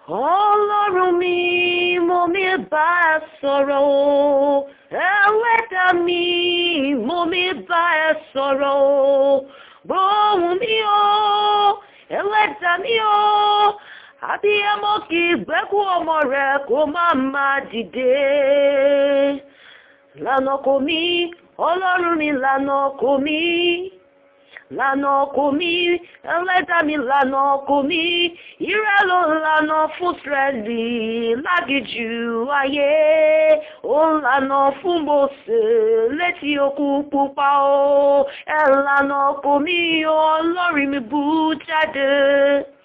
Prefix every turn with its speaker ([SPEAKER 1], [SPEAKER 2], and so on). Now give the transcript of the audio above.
[SPEAKER 1] Ọlọ́run mi, mo mi bá ẹ sọ̀rọ̀ o. Ẹlẹ́dà mi, mo mi bá ẹ sọ̀rọ̀ o. Gbóhùn mi o, ẹlẹ́dà mi o. Abiyamọ kì í gbẹ́kú ọmọ rẹ̀ kó má dìde. Lànà kò mí, Ọlọ́run mi lànà kò mí. Lànà kò mí, ẹlẹ́dà mi lànà kò mí. Ìrẹ́ ló lànà fún Ísírẹ́lì lágìjù ayé. Ó lànà fún Mósè létí òkun pupa o. Ẹ lànà kò mí, Ọlọ́run mi bú jáde.